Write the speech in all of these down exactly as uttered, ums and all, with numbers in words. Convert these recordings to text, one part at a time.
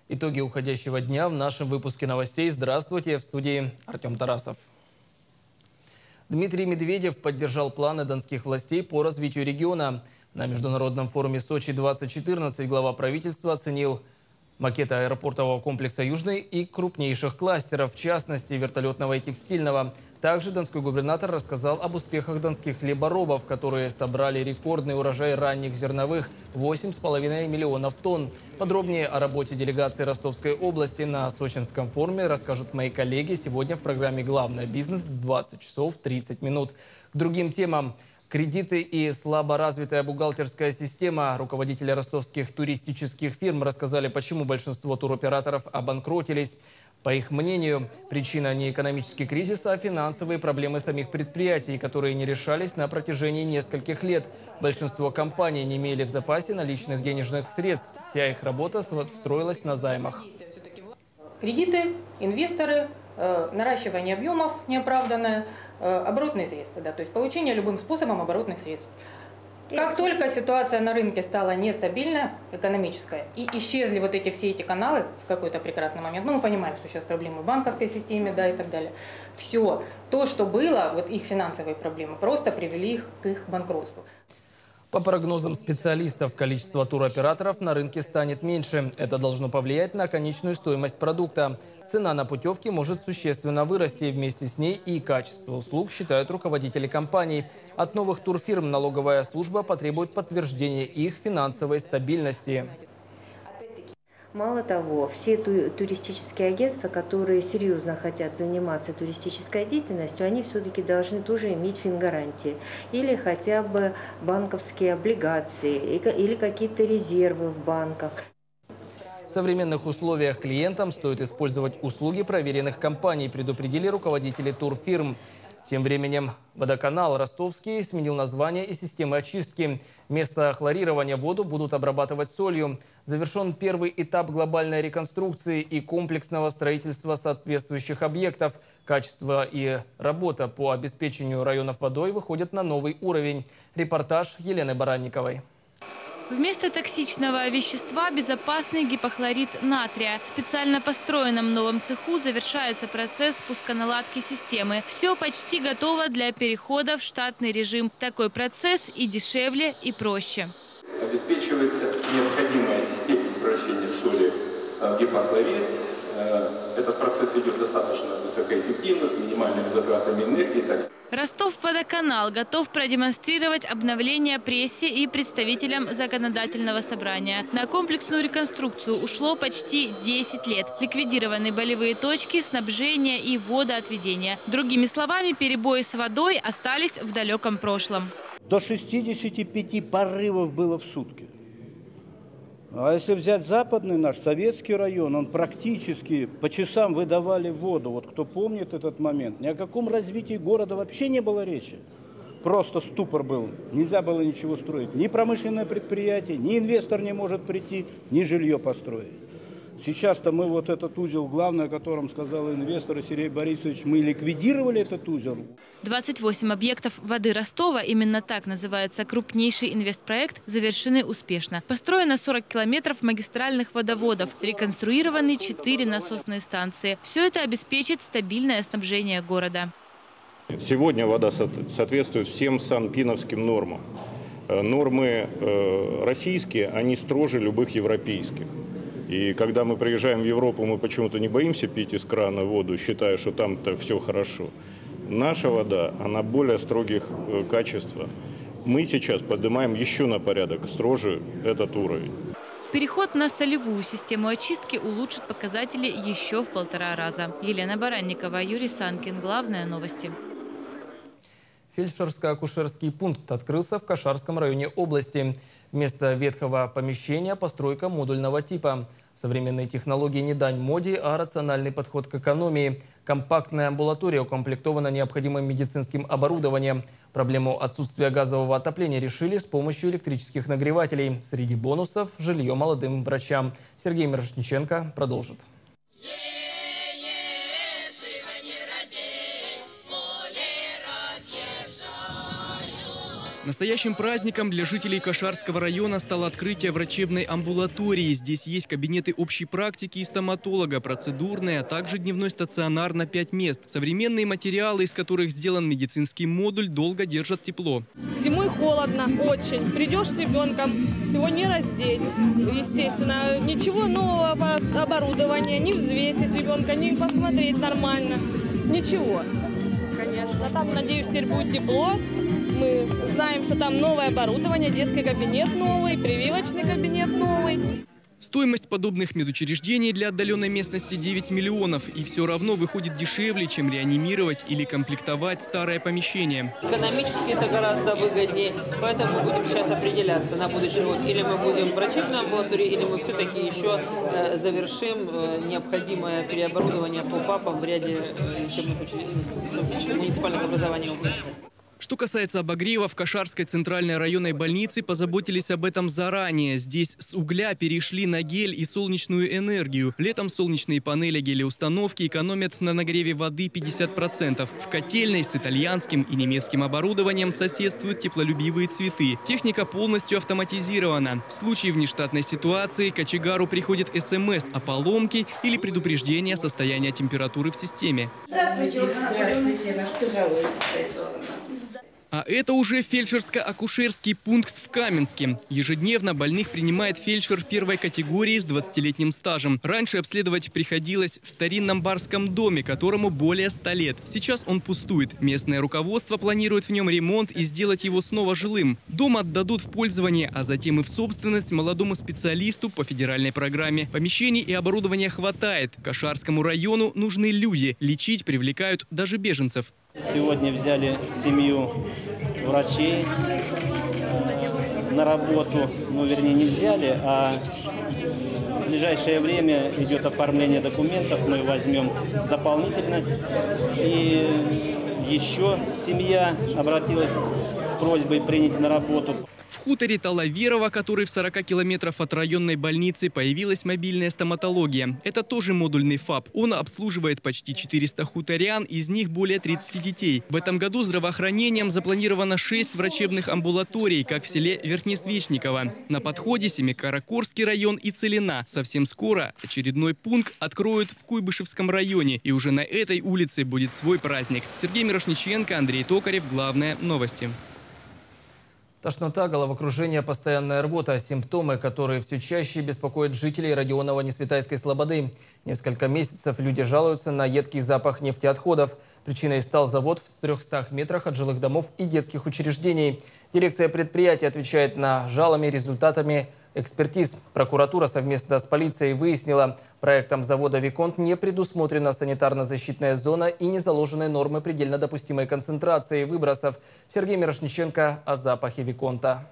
Итоги уходящего дня в нашем выпуске новостей. Здравствуйте, в студии Артем Тарасов. Дмитрий Медведев поддержал планы донских властей по развитию региона. На международном форуме Сочи-двадцать четырнадцать глава правительства оценил макеты аэропортового комплекса «Южный» и крупнейших кластеров, в частности вертолетного и текстильного. Также донской губернатор рассказал об успехах донских хлеборобов, которые собрали рекордный урожай ранних зерновых – восемь с половиной миллионов тонн. Подробнее о работе делегации Ростовской области на сочинском форуме расскажут мои коллеги сегодня в программе «Главное бизнес» в двадцать часов тридцать минут. К другим темам. Кредиты и слаборазвитая бухгалтерская система. Руководители ростовских туристических фирм рассказали, почему большинство туроператоров обанкротились. По их мнению, причина не экономический кризис, а финансовые проблемы самих предприятий, которые не решались на протяжении нескольких лет. Большинство компаний не имели в запасе наличных денежных средств. Вся их работа строилась на займах. Кредиты, инвесторы, э, наращивание объемов неоправданное, э, оборотные средства, да, то есть получение любым способом оборотных средств. Как только ситуация на рынке стала нестабильная, экономическая, и исчезли вот эти все эти каналы в какой-то прекрасный момент, ну мы понимаем, что сейчас проблемы в банковской системе, да, и так далее, все то, что было, вот их финансовые проблемы, просто привели их к их банкротству. По прогнозам специалистов, количество туроператоров на рынке станет меньше. Это должно повлиять на конечную стоимость продукта. Цена на путевки может существенно вырасти, вместе с ней и качество услуг, считают руководители компаний. От новых турфирм налоговая служба потребует подтверждения их финансовой стабильности. Мало того, все ту туристические агентства, которые серьезно хотят заниматься туристической деятельностью, они все-таки должны тоже иметь фингарантии. Или хотя бы банковские облигации, или какие-то резервы в банках. В современных условиях клиентам стоит использовать услуги проверенных компаний, предупредили руководители турфирм. Тем временем водоканал Ростовский сменил название и системы очистки. Вместо хлорирования воду будут обрабатывать солью. Завершен первый этап глобальной реконструкции и комплексного строительства соответствующих объектов. Качество и работа по обеспечению районов водой выходят на новый уровень. Репортаж Елены Баранниковой. Вместо токсичного вещества безопасный гипохлорид натрия. В специально построенном новом цеху завершается процесс пусконаладки системы. Все почти готово для перехода в штатный режим. Такой процесс и дешевле, и проще. Обеспечивается необходимая степень превращения соли в гипохлорид. Этот процесс идет достаточно высокоэффективно, с минимальными затратами энергии. Ростов-Водоканал готов продемонстрировать обновление прессе и представителям законодательного собрания. На комплексную реконструкцию ушло почти десять лет. Ликвидированы болевые точки, снабжение и водоотведение. Другими словами, перебои с водой остались в далеком прошлом. До шестидесяти пяти порывов было в сутки. А если взять западный наш советский район, он практически по часам выдавали воду. Вот кто помнит этот момент, ни о каком развитии города вообще не было речи. Просто ступор был. Нельзя было ничего строить. Ни промышленное предприятие, ни инвестор не может прийти, ни жилье построить. Сейчас-то мы вот этот узел, главное, о котором сказал инвестор Сергей Борисович, мы ликвидировали этот узел. двадцать восемь объектов воды Ростова, именно так называется крупнейший инвестпроект, завершены успешно. Построено сорок километров магистральных водоводов, реконструированы четыре насосные станции. Все это обеспечит стабильное снабжение города. Сегодня вода соответствует всем санпиновским нормам. Нормы российские, они строже любых европейских. И когда мы приезжаем в Европу, мы почему-то не боимся пить из крана воду, считая, что там-то все хорошо. Наша вода, она более строгих качеств. Мы сейчас поднимаем еще на порядок строже этот уровень. Переход на солевую систему очистки улучшит показатели еще в полтора раза. Елена Баранникова, Юрий Санкин. Главное новости. Фельдшерско-акушерский пункт открылся в Кашарском районе области. Вместо ветхого помещения постройка модульного типа. Современные технологии не дань моде, а рациональный подход к экономии. Компактная амбулатория укомплектована необходимым медицинским оборудованием. Проблему отсутствия газового отопления решили с помощью электрических нагревателей. Среди бонусов – жилье молодым врачам. Сергей Мирошниченко продолжит. Настоящим праздником для жителей Кашарского района стало открытие врачебной амбулатории. Здесь есть кабинеты общей практики и стоматолога, процедурные, а также дневной стационар на пять мест. Современные материалы, из которых сделан медицинский модуль, долго держат тепло. Зимой холодно очень. Придешь с ребенком, его не раздеть, естественно. Ничего нового оборудования, не взвесить ребенка, не посмотреть нормально. Ничего, конечно. Там, надеюсь, теперь будет тепло. Мы знаем, что там новое оборудование, детский кабинет новый, прививочный кабинет новый. Стоимость подобных медучреждений для отдаленной местности девять миллионов. И все равно выходит дешевле, чем реанимировать или комплектовать старое помещение. Экономически это гораздо выгоднее. Поэтому мы будем сейчас определяться на будущий год. Или мы будем в врачебной амбулатории, или мы все-таки еще э, завершим э, необходимое переоборудование по ФАПам в ряде э, лечебных учреждений муниципальных образований области. Что касается обогрева, в Кашарской центральной районной больнице позаботились об этом заранее. Здесь с угля перешли на гель и солнечную энергию. Летом солнечные панели гелеустановки экономят на нагреве воды пятьдесят процентов. В котельной с итальянским и немецким оборудованием соседствуют теплолюбивые цветы. Техника полностью автоматизирована. В случае внештатной ситуации кочегару приходит СМС о поломке или предупреждение состояния температуры в системе. Здравствуйте, здравствуйте. На что жалуетесь? А это уже фельдшерско-акушерский пункт в Каменске. Ежедневно больных принимает фельдшер первой категории с двадцатилетним стажем. Раньше обследовать приходилось в старинном барском доме, которому более ста лет. Сейчас он пустует. Местное руководство планирует в нем ремонт и сделать его снова жилым. Дом отдадут в пользование, а затем и в собственность молодому специалисту по федеральной программе. Помещений и оборудования хватает. Кашарскому району нужны люди. Лечить привлекают даже беженцев. Сегодня взяли семью врачей на работу, ну, вернее, не взяли, а в ближайшее время идет оформление документов, мы возьмем дополнительно. И еще семья обратилась с просьбой принять на работу. В хуторе Талаверово, который в сорока километрах от районной больницы, появилась мобильная стоматология. Это тоже модульный ФАП. Он обслуживает почти четыреста хуторян, из них более тридцати детей. В этом году здравоохранением запланировано шесть врачебных амбулаторий, как в селе Верхнесвечниково. На подходе Семикаракорский район и Целина. Совсем скоро очередной пункт откроют в Куйбышевском районе. И уже на этой улице будет свой праздник. Сергей Мирошниченко, Андрей Токарев. Главное новости. Тошнота, головокружение, постоянная рвота – симптомы, которые все чаще беспокоят жителей района Несветайской Слободы. Несколько месяцев люди жалуются на едкий запах нефтеотходов. Причиной стал завод в трехстах метрах от жилых домов и детских учреждений. Дирекция предприятия отвечает на жалобы результатами экспертиз. Прокуратура совместно с полицией выяснила, проектом завода «Виконт» не предусмотрена санитарно-защитная зона и не заложены нормы предельно допустимой концентрации выбросов. Сергей Мирошниченко о запахе «Виконта».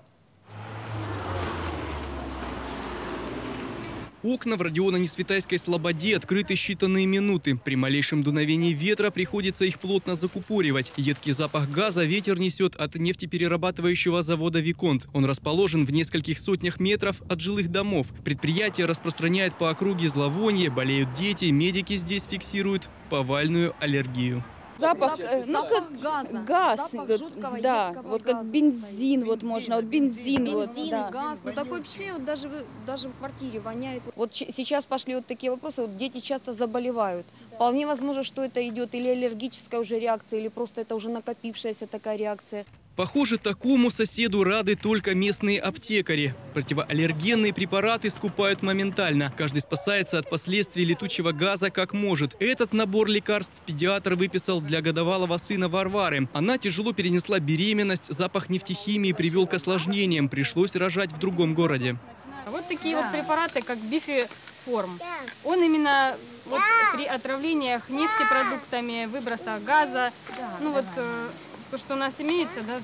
Окна в Родионо-Несветайской Слободе открыты считанные минуты. При малейшем дуновении ветра приходится их плотно закупоривать. Едкий запах газа ветер несет от нефтеперерабатывающего завода «Виконт». Он расположен в нескольких сотнях метров от жилых домов. Предприятие распространяет по округе зловоние, болеют дети, медики здесь фиксируют повальную аллергию. Запах, ну как газа. газ, Запах жуткого, да, едкого вот газа. как бензин, вот можно, вот бензин, Бензин, вот, да. газ. Ну, такое впечатление, вот даже, в- даже в квартире воняет. Вот ч- сейчас пошли вот такие вопросы, вот дети часто заболевают. Вполне возможно, что это идет или аллергическая уже реакция, или просто это уже накопившаяся такая реакция. Похоже, такому соседу рады только местные аптекари. Противоаллергенные препараты скупают моментально. Каждый спасается от последствий летучего газа как может. Этот набор лекарств педиатр выписал для годовалого сына Варвары. Она тяжело перенесла беременность, запах нефтехимии привел к осложнениям. Пришлось рожать в другом городе. Вот такие вот препараты, как бифиформ. Он именно вот при отравлениях нефтепродуктами, выбросах газа, ну вот э, то, что у нас имеется, да,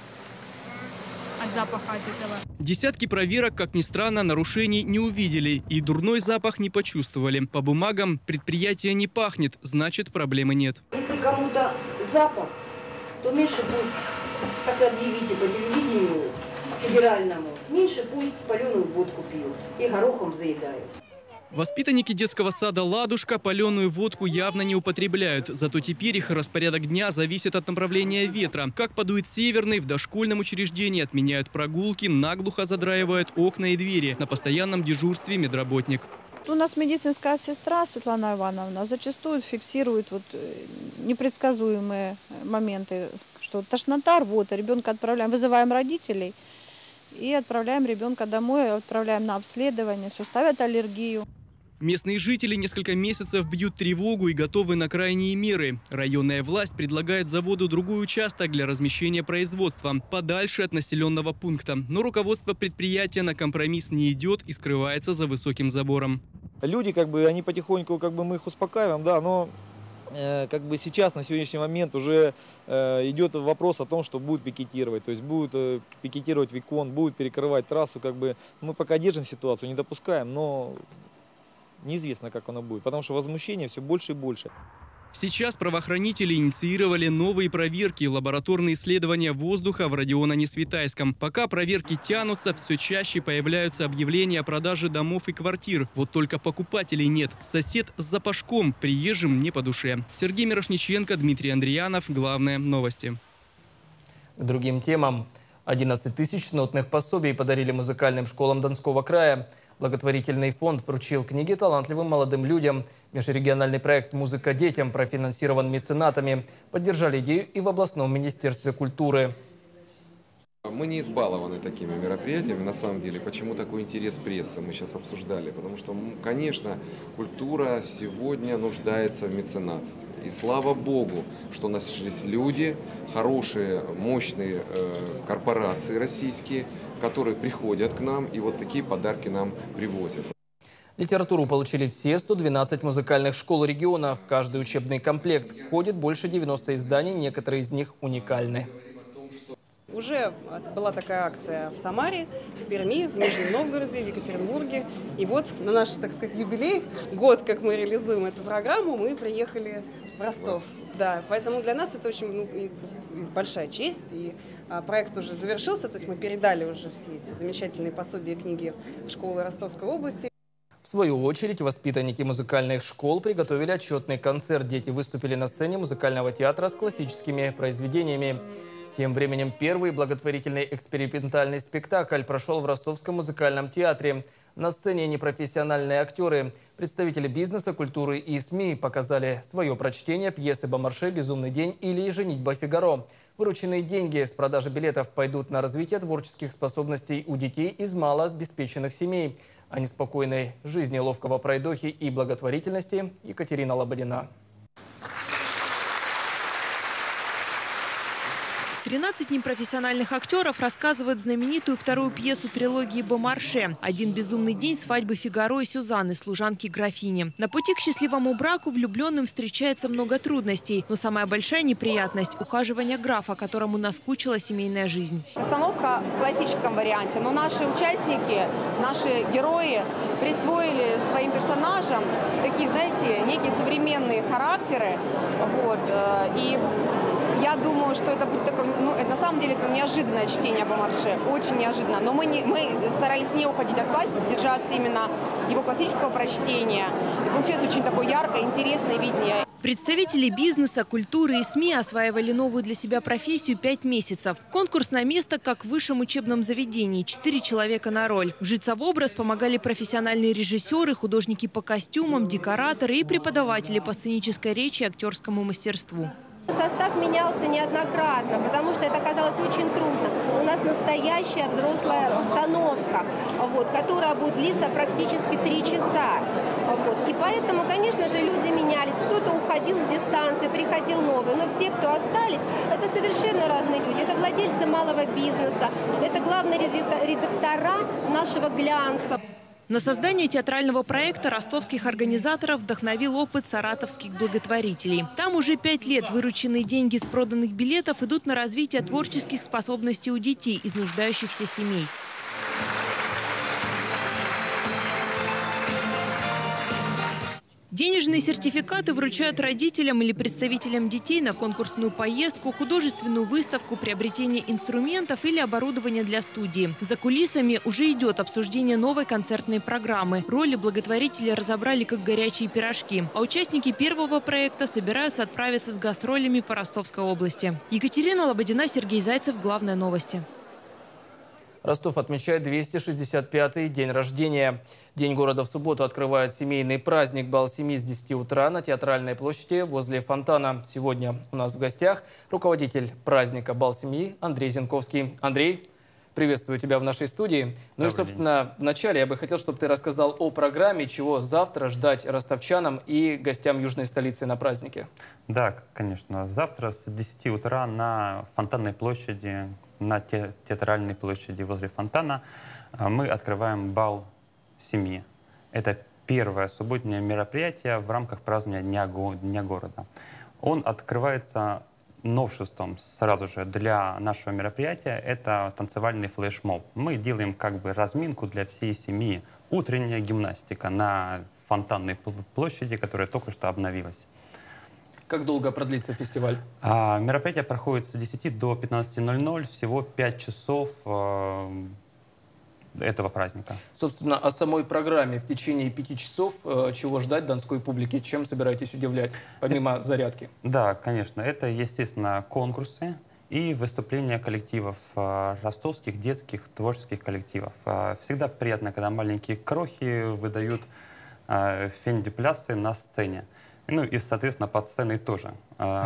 от запаха от этого. Десятки проверок, как ни странно, нарушений не увидели и дурной запах не почувствовали. По бумагам предприятие не пахнет, значит проблемы нет. Если кому-то запах, то меньше пусть, как объявите по телевидению федеральному, меньше пусть паленую водку пьют и горохом заедают. Воспитанники детского сада «Ладушка» паленую водку явно не употребляют. Зато теперь их распорядок дня зависит от направления ветра. Как подует северный, в дошкольном учреждении отменяют прогулки, наглухо задраивают окна и двери. На постоянном дежурстве медработник. У нас медицинская сестра Светлана Ивановна зачастую фиксирует вот непредсказуемые моменты, что тошнота, рвота, ребенка отправляем, вызываем родителей и отправляем ребенка домой, отправляем на обследование, все, ставят аллергию. Местные жители несколько месяцев бьют тревогу и готовы на крайние меры. Районная власть предлагает заводу другой участок для размещения производства, подальше от населенного пункта. Но руководство предприятия на компромисс не идет и скрывается за высоким забором. Люди, как бы, они потихоньку, как бы, мы их успокаиваем, да, но э, как бы сейчас, на сегодняшний момент, уже э, идет вопрос о том, что будут пикетировать. То есть будут э, пикетировать Викон, будут перекрывать трассу, как бы. Мы пока держим ситуацию, не допускаем, но неизвестно, как оно будет, потому что возмущение все больше и больше. Сейчас правоохранители инициировали новые проверки, лабораторные исследования воздуха в Родионе-Светайском. Пока проверки тянутся, все чаще появляются объявления о продаже домов и квартир. Вот только покупателей нет. Сосед с запашком, приезжим не по душе. Сергей Мирошниченко, Дмитрий Андреянов. Главные новости. К другим темам. одиннадцать тысяч нотных пособий подарили музыкальным школам Донского края. Благотворительный фонд вручил книги талантливым молодым людям. Межрегиональный проект «Музыка детям» профинансирован меценатами. Поддержали идею и в областном министерстве культуры. Мы не избалованы такими мероприятиями, на самом деле. Почему такой интерес прессы, мы сейчас обсуждали. Потому что, конечно, культура сегодня нуждается в меценатстве. И слава Богу, что нашлись люди, хорошие, мощные э, корпорации российские, которые приходят к нам и вот такие подарки нам привозят. Литературу получили все сто двенадцать музыкальных школ региона. В каждый учебный комплект входит больше девяноста изданий, некоторые из них уникальны. Уже была такая акция в Самаре, в Перми, в Нижнем Новгороде, в Екатеринбурге. И вот на наш, так сказать, юбилей, год, как мы реализуем эту программу, мы приехали в Ростов. Да, поэтому для нас это очень ну, большая честь. И а, проект уже завершился, то есть мы передали уже все эти замечательные пособия и книги в школы Ростовской области. В свою очередь, воспитанники музыкальных школ приготовили отчетный концерт. Дети выступили на сцене музыкального театра с классическими произведениями. Тем временем первый благотворительный экспериментальный спектакль прошел в Ростовском музыкальном театре. На сцене непрофессиональные актеры, представители бизнеса, культуры и СМИ показали свое прочтение пьесы Бомарше «Безумный день» или «Женитьба Фигаро». Вырученные деньги с продажи билетов пойдут на развитие творческих способностей у детей из малообеспеченных семей. О неспокойной жизни ловкого пройдохи и благотворительности Екатерина Лободина. тринадцать непрофессиональных актеров рассказывают знаменитую вторую пьесу трилогии Бомарше «Один безумный день свадьбы Фигаро и Сюзанны, служанки графини». На пути к счастливому браку влюбленным встречается много трудностей. Но самая большая неприятность – ухаживание графа, которому наскучила семейная жизнь. Постановка в классическом варианте, но наши участники, наши герои присвоили своим персонажам такие, знаете, некие современные характеры. Вот, и я думаю, что это будет такое, ну, это на самом деле это неожиданное чтение Бомарше, очень неожиданно. Но мы, не, мы старались не уходить от классики, держаться именно его классического прочтения. И получилось очень такое яркое, интересное видение. Представители бизнеса, культуры и СМИ осваивали новую для себя профессию пять месяцев. Конкурс на место, как в высшем учебном заведении. Четыре человека на роль. Вжиться в образ помогали профессиональные режиссеры, художники по костюмам, декораторы и преподаватели по сценической речи и актерскому мастерству. Состав менялся неоднократно, потому что это оказалось очень трудно. У нас настоящая взрослая постановка, вот, которая будет длиться практически три часа. Вот. И поэтому, конечно же, люди менялись. Кто-то уходил с дистанции, приходил новый. Но все, кто остались, это совершенно разные люди. Это владельцы малого бизнеса, это главные редактора нашего глянца. На создание театрального проекта ростовских организаторов вдохновил опыт саратовских благотворителей. Там уже пять лет вырученные деньги с проданных билетов идут на развитие творческих способностей у детей из нуждающихся семей. Денежные сертификаты вручают родителям или представителям детей на конкурсную поездку, художественную выставку, приобретение инструментов или оборудования для студии. За кулисами уже идет обсуждение новой концертной программы. Роли благотворители разобрали как горячие пирожки. А участники первого проекта собираются отправиться с гастролями по Ростовской области. Екатерина Лободина, Сергей Зайцев. Главные новости. Ростов отмечает двести шестьдесят пятый день рождения. День города в субботу открывает семейный праздник «Бал семьи» с десяти утра на Театральной площади возле фонтана. Сегодня у нас в гостях руководитель праздника «Бал семьи» Андрей Зенковский. Андрей, приветствую тебя в нашей студии. Ну и, собственно, вначале я бы хотел, чтобы ты рассказал о программе, чего завтра ждать ростовчанам и гостям южной столицы на празднике. Да, конечно. Завтра с десяти утра на Фонтанной площади, на Театральной площади возле фонтана мы открываем бал семьи. Это первое субботнее мероприятие в рамках празднования Дня, го Дня города. Он открывается новшеством сразу же для нашего мероприятия. Это танцевальный флешмоб. Мы делаем как бы разминку для всей семьи. Утренняя гимнастика на Фонтанной площади, которая только что обновилась. Как долго продлится фестиваль? А, мероприятие проходит с десяти до пятнадцати ноль-ноль, всего пять часов э, этого праздника. Собственно, о самой программе в течение пяти часов, э, чего ждать донской публике, чем собираетесь удивлять, помимо это, зарядки? Да, конечно. Это, естественно, конкурсы и выступления коллективов, э, ростовских, детских, творческих коллективов. Э, всегда приятно, когда маленькие крохи выдают э, фендиплясы на сцене. Ну и, соответственно, под сценой тоже.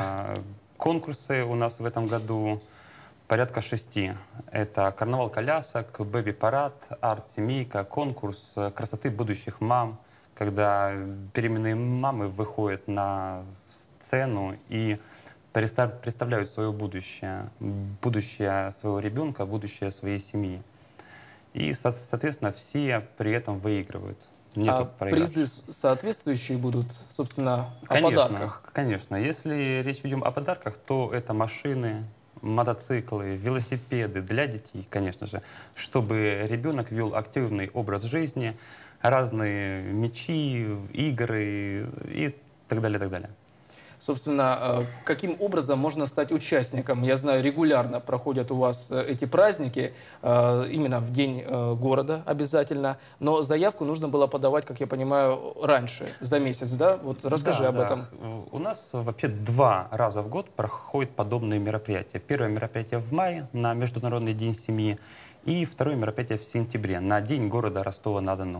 Конкурсы у нас в этом году порядка шести. Это карнавал колясок, бэби-парад, арт-семейка, конкурс красоты будущих мам, когда беременные мамы выходят на сцену и представляют свое будущее, будущее своего ребенка, будущее своей семьи. И, соответственно, все при этом выигрывают. Нету а призы соответствующие будут, собственно, конечно, о подарках? Конечно. Если речь идет о подарках, то это машины, мотоциклы, велосипеды для детей, конечно же, чтобы ребенок вел активный образ жизни, разные мячи, игры и так далее, так далее. Собственно, каким образом можно стать участником? Я знаю, регулярно проходят у вас эти праздники, именно в День города обязательно, но заявку нужно было подавать, как я понимаю, раньше, за месяц, да? Вот расскажи да, об да. этом. У нас вообще два раза в год проходят подобные мероприятия. Первое мероприятие в мае, на Международный день семьи, и второе мероприятие в сентябре, на День города Ростова-на-Дону.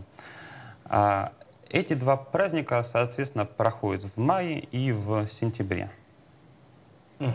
Эти два праздника, соответственно, проходят в мае и в сентябре. Угу.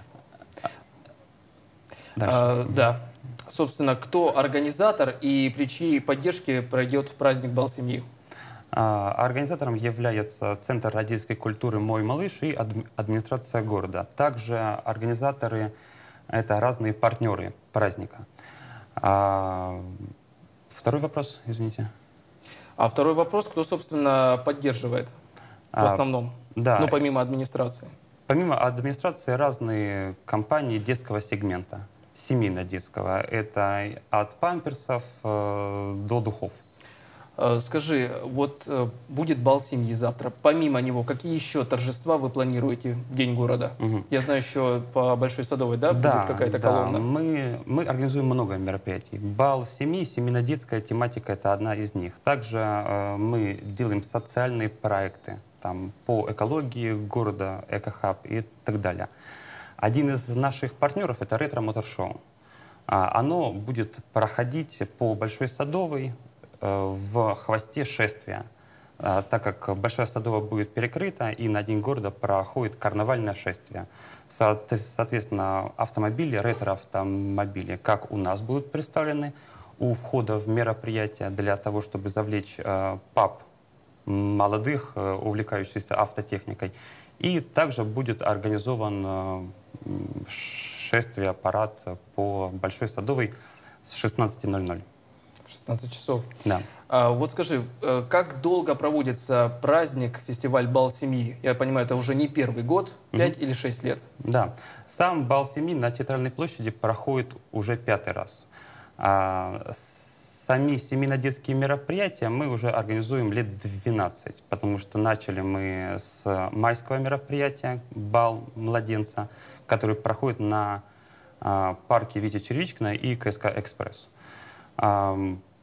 А, да. Собственно, кто организатор и при чьей поддержке пройдет праздник «Бал семьи»? А, организатором является Центр родительской культуры «Мой малыш» и администрация города. Также организаторы — это разные партнеры праздника. А, второй вопрос, извините. А второй вопрос, кто, собственно, поддерживает в основном, а, да. ну, помимо администрации? Помимо администрации разные компании детского сегмента, семейно-детского. Это от памперсов э, до духов. Скажи, вот будет бал семьи завтра. Помимо него, какие еще торжества вы планируете в День города? Угу. Я знаю, еще по Большой Садовой, да, да будет какая-то да. колонна? Мы, мы организуем много мероприятий. Бал семьи, семейно-детская тематика — это одна из них. Также э, мы делаем социальные проекты там, по экологии города, экохаб и так далее. Один из наших партнеров — это ретро-мотор-шоу. Оно будет проходить по Большой Садовой, в хвосте шествия, так как Большая Садовая будет перекрыта, и на День города проходит карнавальное шествие. Соответственно, автомобили, ретро-автомобили, как у нас, будут представлены у входа в мероприятие для того, чтобы завлечь пап молодых, увлекающихся автотехникой. И также будет организован шествие, парад по Большой Садовой с шестнадцати ноль-ноль. шестнадцать часов. Да. А, вот скажи, как долго проводится праздник, фестиваль «Бал семьи»? Я понимаю, это уже не первый год, пять mm-hmm. или шесть лет? Да. Сам «Бал семьи» на Театральной площади проходит уже пятый раз. А, сами семейно-детские мероприятия мы уже организуем лет двенадцать, потому что начали мы с майского мероприятия «Бал младенца», который проходит на а, парке Вити Червичкина и КСК «Экспресс». А,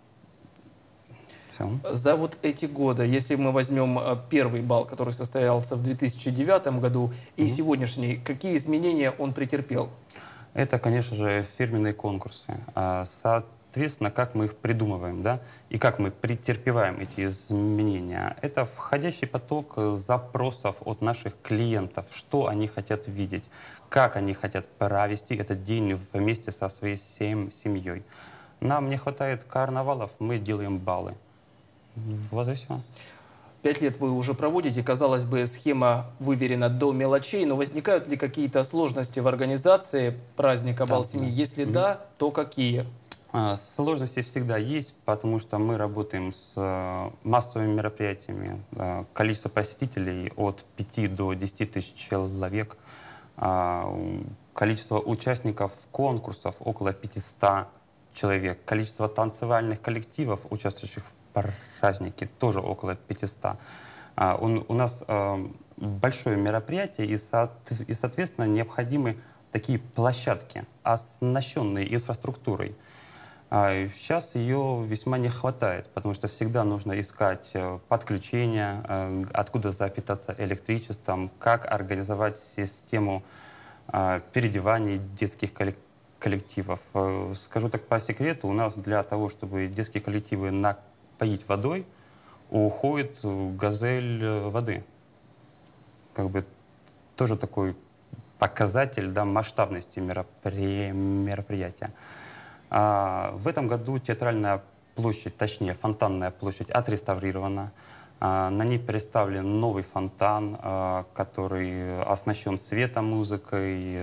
все. За вот эти годы, если мы возьмем первый бал, который состоялся в две тысячи девятом году, и mm-hmm. сегодняшний, какие изменения он претерпел? Это, конечно же, фирменные конкурсы. Соответственно, как мы их придумываем, да, и как мы претерпеваем эти изменения. Это входящий поток запросов от наших клиентов, что они хотят видеть, как они хотят провести этот день вместе со своей семьей. Нам не хватает карнавалов, мы делаем балы. Вот и все. Пять лет вы уже проводите, казалось бы, схема выверена до мелочей, но возникают ли какие-то сложности в организации праздника «Бал семьи»? Если mm-hmm. да, то какие? А, сложности всегда есть, потому что мы работаем с а, массовыми мероприятиями. А, количество посетителей от пяти до десяти тысяч человек. А, количество участников конкурсов около пятисот человек. Количество танцевальных коллективов, участвующих в праздники, тоже около пятисот. А, он, у нас а, большое мероприятие, и, со, и, соответственно, необходимы такие площадки, оснащенные инфраструктурой. А, сейчас ее весьма не хватает, потому что всегда нужно искать подключение, а, откуда запитаться электричеством, как организовать систему а, переодеваний детских коллективов. коллективов. Скажу так по секрету, у нас для того, чтобы детские коллективы напоить водой, уходит газель воды. Как бы тоже такой показатель, да, масштабности меропри... мероприятия. А в этом году театральная площадь, точнее фонтанная площадь, отреставрирована. А на ней представлен новый фонтан, а, который оснащен светом, музыкой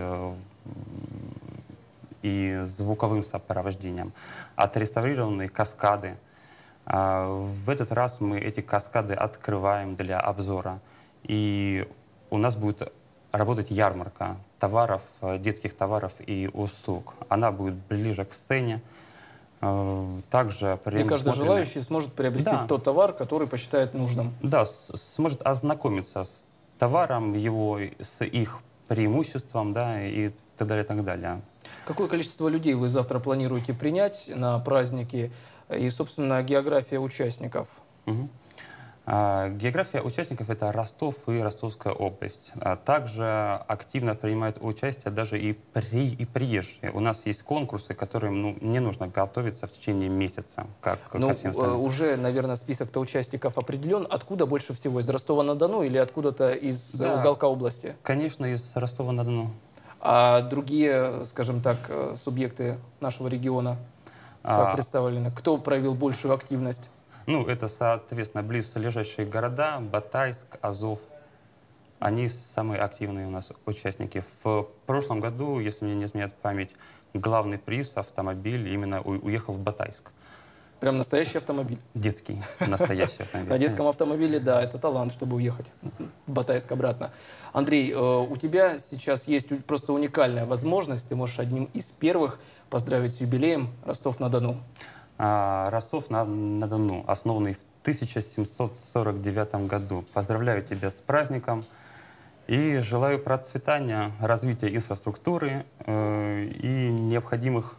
и звуковым сопровождением. Отреставрированные каскады. В этот раз мы эти каскады открываем для обзора. И у нас будет работать ярмарка товаров, детских товаров и услуг. Она будет ближе к сцене. Также где каждый желающий сможет приобрести да. тот товар, который посчитает нужным. Да, сможет ознакомиться с товаром, его, с их преимуществом, да, и так далее, так далее. Какое количество людей вы завтра планируете принять на праздники и, собственно, география участников? Угу. А, география участников — это Ростов и Ростовская область. А также активно принимают участие даже и, при, и приезжие. У нас есть конкурсы, которым ну, не нужно готовиться в течение месяца. Как, ну, ко всем самым. Уже, наверное, список-то участников определен. Откуда больше всего? Из Ростова-на-Дону или откуда-то из да, уголка области? Конечно, из Ростова-на-Дону. А другие, скажем так, субъекты нашего региона как а... представлены? Кто проявил большую активность? Ну, это, соответственно, близлежащие города, Батайск, Азов. Они самые активные у нас участники. В прошлом году, если мне не изменяет память, главный приз, автомобиль, именно уехал в Батайск. Прям настоящий автомобиль? Детский, настоящий автомобиль. На детском автомобиле, да, это талант, чтобы уехать в Батайск обратно. Андрей, у тебя сейчас есть просто уникальная возможность, ты можешь одним из первых поздравить с юбилеем Ростов-на-Дону. Ростов-на-Дону, основанный в тысяча семьсот сорок девятом году. Поздравляю тебя с праздником и желаю процветания, развития инфраструктуры э, и необходимых,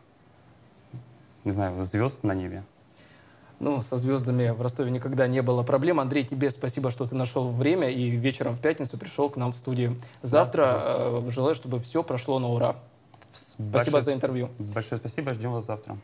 не знаю, звезд на небе. Ну, со звездами в Ростове никогда не было проблем. Андрей, тебе спасибо, что ты нашел время и вечером в пятницу пришел к нам в студию. Завтра да, э, желаю, чтобы все прошло на ура. Большое, спасибо за интервью. Большое спасибо, ждем вас завтра.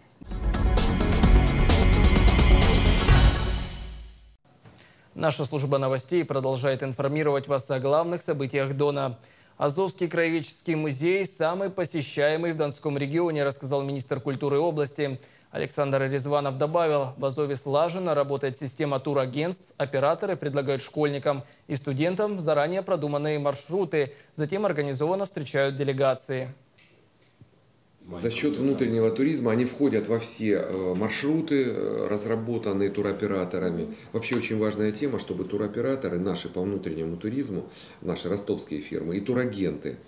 Наша служба новостей продолжает информировать вас о главных событиях Дона. Азовский краеведческий музей – самый посещаемый в Донском регионе, рассказал министр культуры области. Александр Резванов добавил, в Азове слаженно работает система турагентств, операторы предлагают школьникам и студентам заранее продуманные маршруты, затем организованно встречают делегации. За счет внутреннего туризма они входят во все маршруты, разработанные туроператорами. Вообще очень важная тема, чтобы туроператоры наши по внутреннему туризму, наши ростовские фирмы и турагенты,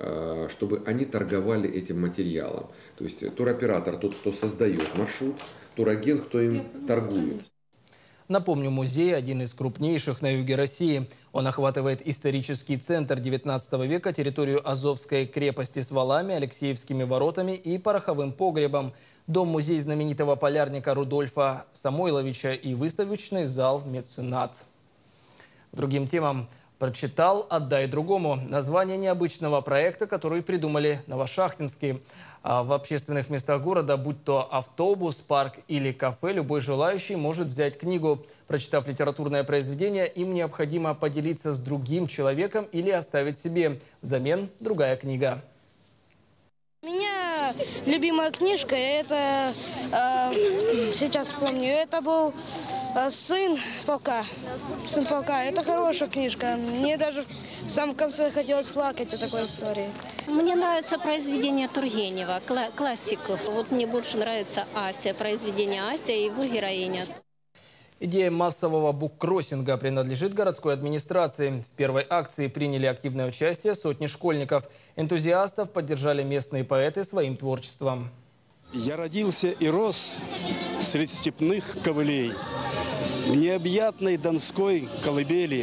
чтобы они торговали этим материалом. То есть туроператор тот, кто создает маршрут, турагент, кто им торгует. Напомню, музей – один из крупнейших на юге России. Он охватывает исторический центр девятнадцатого века, территорию Азовской крепости с валами, Алексеевскими воротами и пороховым погребом, дом-музей знаменитого полярника Рудольфа Самойловича и выставочный зал «Меценат». К другим темам. Прочитал «Отдай другому» – название необычного проекта, который придумали новошахтинские. А в общественных местах города, будь то автобус, парк или кафе, любой желающий может взять книгу. Прочитав литературное произведение, им необходимо поделиться с другим человеком или оставить себе. Взамен другая книга. У меня любимая книжка, это, э, сейчас помню, это был э, «Сын полка». «Сын полка». Это хорошая книжка. Мне даже в самом конце хотелось плакать от такой истории. Мне нравится произведение Тургенева, кла классику. Вот мне больше нравится Ася, произведение Ася и его героиня. Идея массового буккроссинга принадлежит городской администрации. В первой акции приняли активное участие сотни школьников. Энтузиастов поддержали местные поэты своим творчеством. Я родился и рос среди степных ковылей, в необъятной донской колыбели.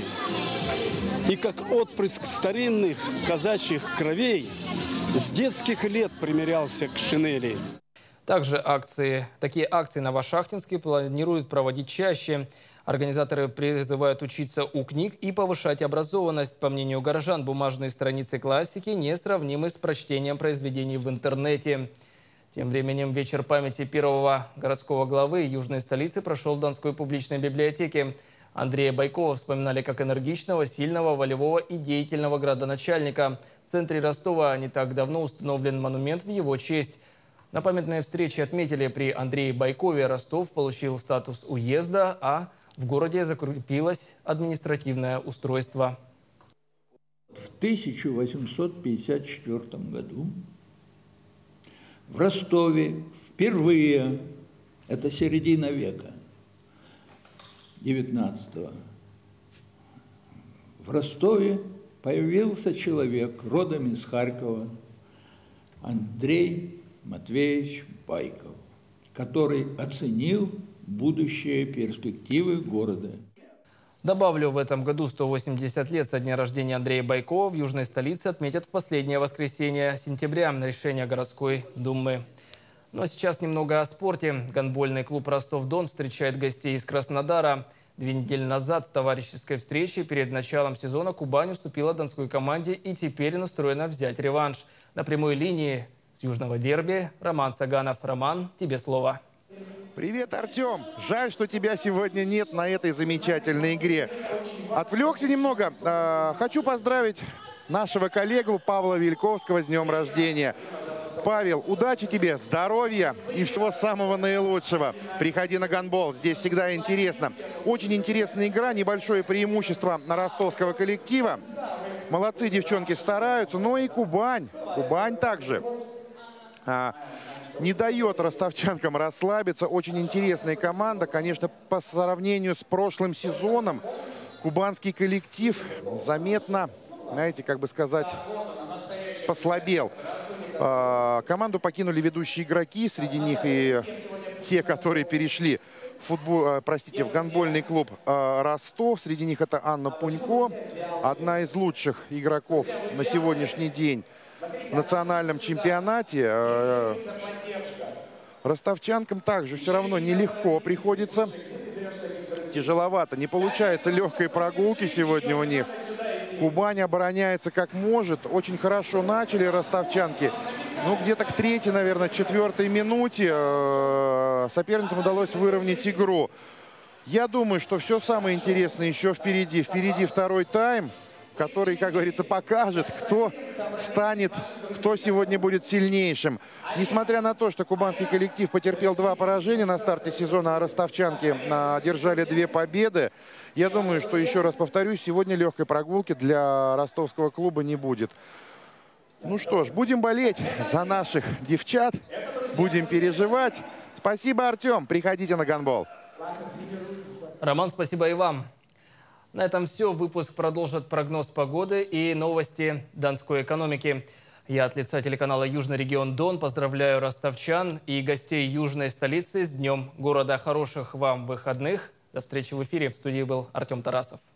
И как отпрыск старинных казачьих кровей с детских лет примерялся к шинели. Также акции, такие акции новошахтинские планируют проводить чаще. Организаторы призывают учиться у книг и повышать образованность. По мнению горожан, бумажные страницы классики несравнимы с прочтением произведений в интернете. Тем временем вечер памяти первого городского главы южной столицы прошел в Донской публичной библиотеке. Андрея Байкова вспоминали как энергичного, сильного, волевого и деятельного градоначальника. В центре Ростова не так давно установлен монумент в его честь. На памятной встрече отметили, при Андрее Байкове Ростов получил статус уезда, а в городе закрепилось административное устройство. В тысяча восемьсот пятьдесят четвёртом году в Ростове впервые, это середина века, девятнадцатого, в Ростове появился человек родом из Харькова, Андрей Матвеевич Байков, который оценил будущие перспективы города. Добавлю, в этом году сто восемьдесят лет со дня рождения Андрея Байкова в южной столице отметят в последнее воскресенье сентября решение городской думы. Ну а сейчас немного о спорте. Гандбольный клуб «Ростов-Дон» встречает гостей из Краснодара. Две недели назад в товарищеской встрече перед началом сезона Кубань уступила донской команде и теперь настроена взять реванш. На прямой линии с южного дерби Роман Саганов. Роман, тебе слово. Привет, Артем. Жаль, что тебя сегодня нет на этой замечательной игре. Отвлекся немного. Хочу поздравить нашего коллегу Павла Вильковского с днем рождения. Павел, удачи тебе, здоровья и всего самого наилучшего. Приходи на гандбол, здесь всегда интересно. Очень интересная игра, небольшое преимущество на ростовского коллектива. Молодцы, девчонки стараются, но и Кубань. Кубань также а, не дает ростовчанкам расслабиться. Очень интересная команда. Конечно, по сравнению с прошлым сезоном кубанский коллектив заметно, знаете, как бы сказать, послабел. А, команду покинули ведущие игроки, среди них и те, которые перешли в, футбол, простите, в гандбольный клуб а, Ростов. Среди них это Анна Пунько, одна из лучших игроков на сегодняшний день в национальном чемпионате. А, ростовчанкам также все равно нелегко приходится. Тяжеловато. Не получается легкой прогулки сегодня у них. Кубань обороняется как может. Очень хорошо начали ростовчанки. Ну, где-то к третьей, наверное, четвертой минуте э, соперницам удалось выровнять игру. Я думаю, что все самое интересное еще впереди. Впереди второй тайм, который, как говорится, покажет, кто станет, кто сегодня будет сильнейшим. Несмотря на то, что кубанский коллектив потерпел два поражения на старте сезона, а ростовчанки одержали две победы, я думаю, что, еще раз повторюсь, сегодня легкой прогулки для ростовского клуба не будет. Ну что ж, будем болеть за наших девчат, будем переживать. Спасибо, Артем. Приходите на гандбол. Роман, спасибо и вам. На этом все. Выпуск продолжит прогноз погоды и новости донской экономики. Я от лица телеканала «Южный регион Дон» поздравляю ростовчан и гостей южной столицы с Днем города. Хороших вам выходных. До встречи в эфире. В студии был Артем Тарасов.